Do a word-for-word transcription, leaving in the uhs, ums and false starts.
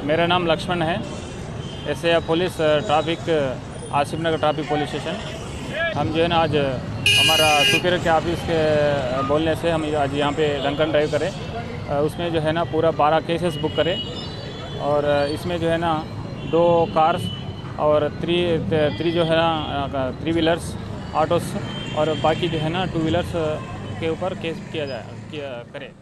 मेरा नाम लक्ष्मण है। S A police traffic Asif Nagar traffic police station. हम जो है ना आज हमारा सुपीरियर के ऑफिस के बोलने से हम आज यहाँ पे ड्रंकन ड्राइव करें। उसमें जो है ना पूरा बारह केसेस बुक करें और इसमें जो है ना दो कार्स और थ्री थ्री जो है ना थ्री व्हीलर्स ऑटोस और बाकी जो है ना टू व्हीलर्स के ऊपर केस किया जाए किया करें।